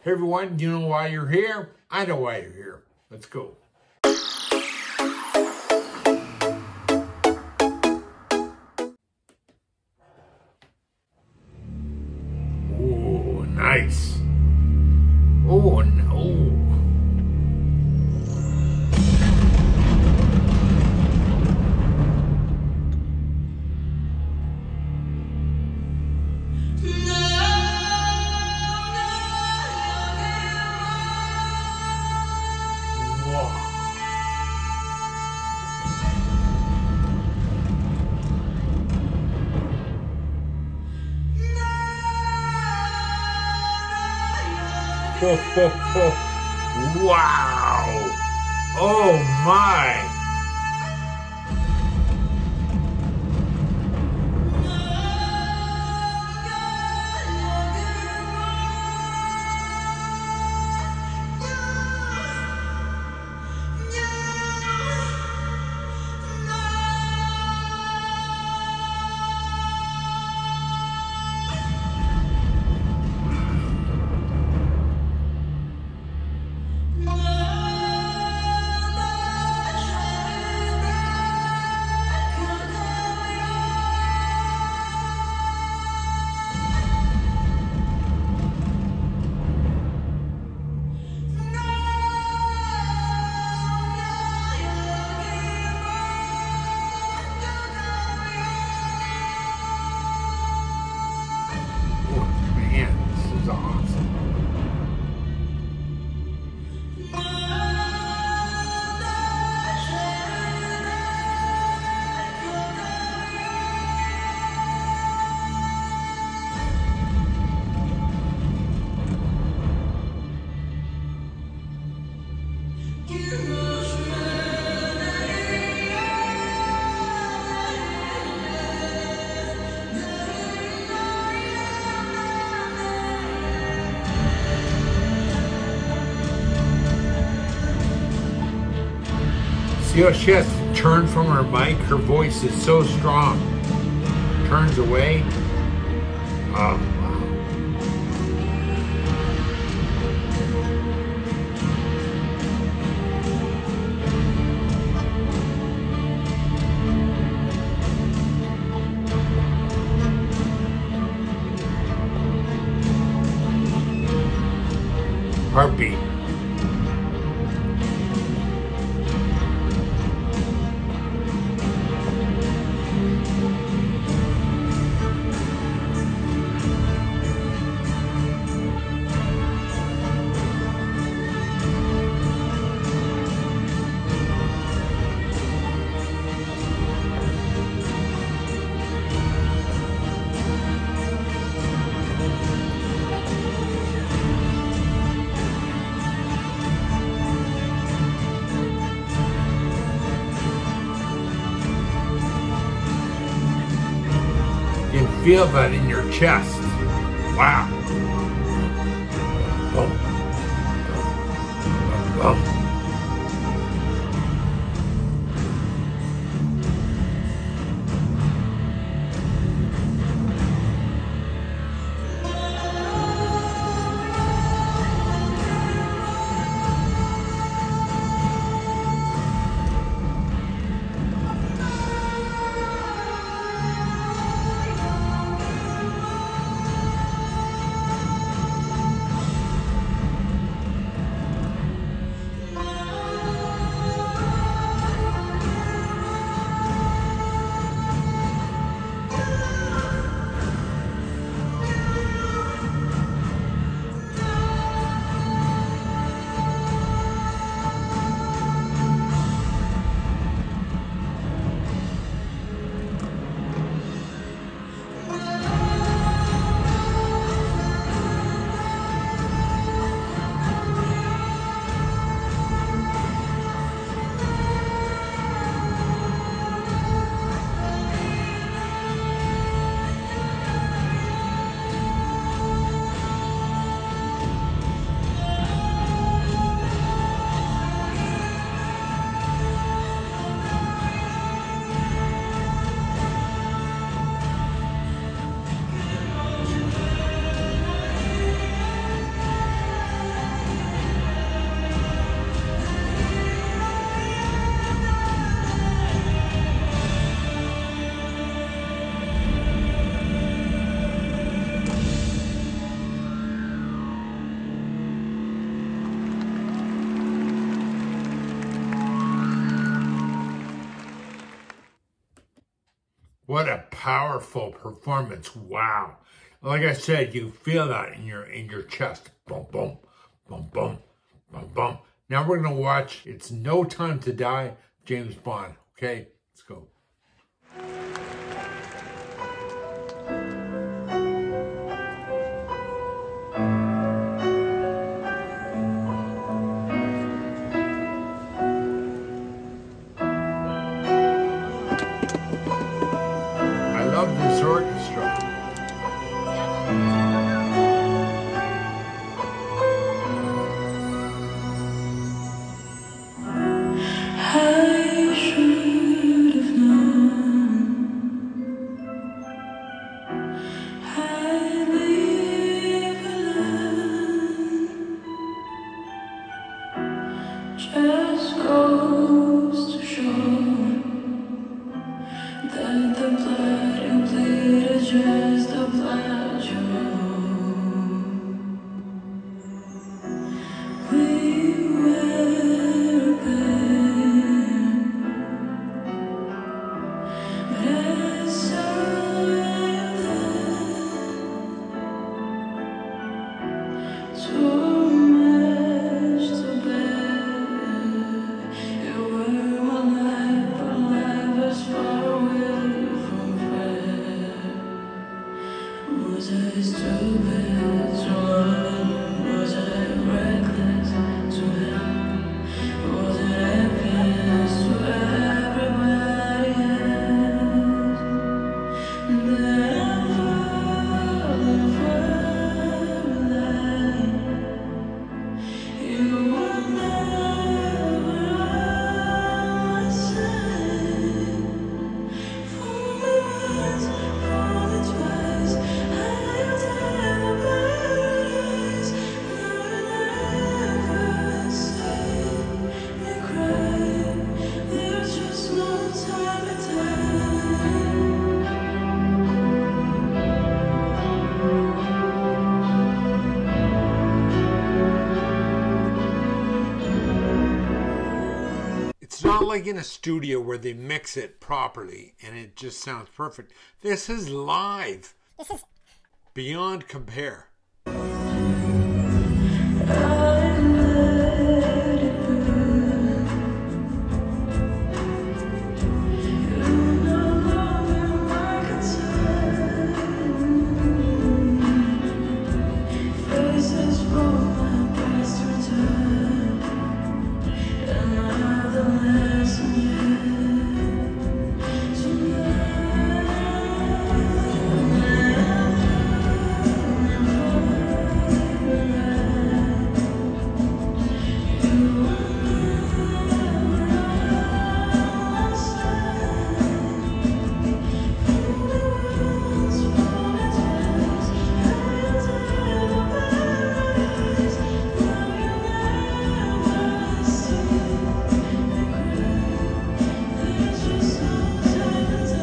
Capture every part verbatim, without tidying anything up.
Hey everyone, do you know why you're here? I know why you're here. Let's go. Oh, nice. Oh, no. Wow! Oh my! See how she has to turn from her mic? Her voice is so strong. Turns away. Oh, wow. Heartbeat. You can feel that in your chest. Wow. Oh. Oh. Oh. What a powerful performance. Wow. Like I said, you feel that in your in your chest. Boom, boom, boom, boom, boom, boom. Now we're going to watch It's No Time to Die, James Bond. Okay, let's go. I love this orchestra. I should have known I'd leave alone. Just goes to show that the blood you bleed is just the blood you own. We were a pair, but I saw you then. Too much to bear. You were my life, but life is far away from fair. Was I stupid to run? Was I reckless to help? Was it obvious to everybody else that I'm falling for a lie? You were never on my side. Fool me once, fool me twice. I'll tell the paradise. Now you never see me cry. There's just no time to die. It's not like in a studio where they mix it properly and it just sounds perfect. This is live. This is Beyond compare. I let it burn. You're no longer my concern. Faces for my past return. Another lesson yet. Tonight, there's just no time to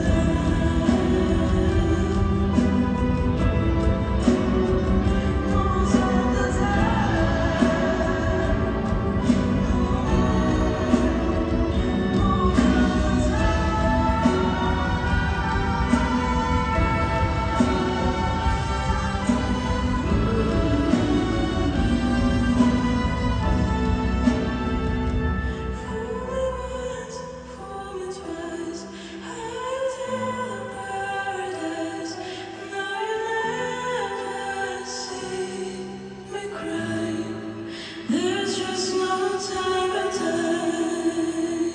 There's just no time to die.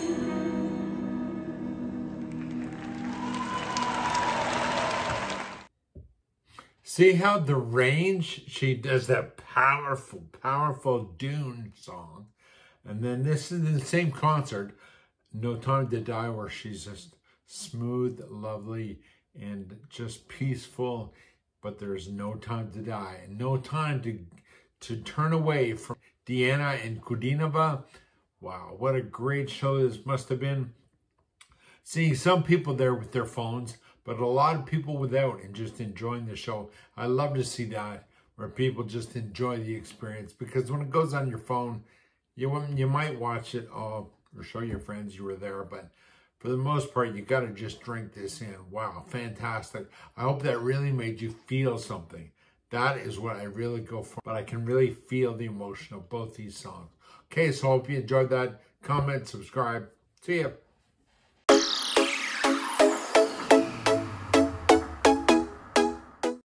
See how the range, she does that powerful, powerful Dune song. And then this is the same concert, No Time to Die, where she's just smooth, lovely, and just peaceful. But there's no time to die. And no time to, to turn away from Deanna and Kudinova. Wow, what a great show this must have been. Seeing some people there with their phones, but a lot of people without and just enjoying the show. I love to see that, where people just enjoy the experience, because when it goes on your phone, you you might watch it all or show your friends you were there, but for the most part, you got to just drink this in. Wow, fantastic. I hope that really made you feel something. That is what I really go for. But I can really feel the emotion of both these songs. Okay, so I hope you enjoyed that. Comment, subscribe. See ya.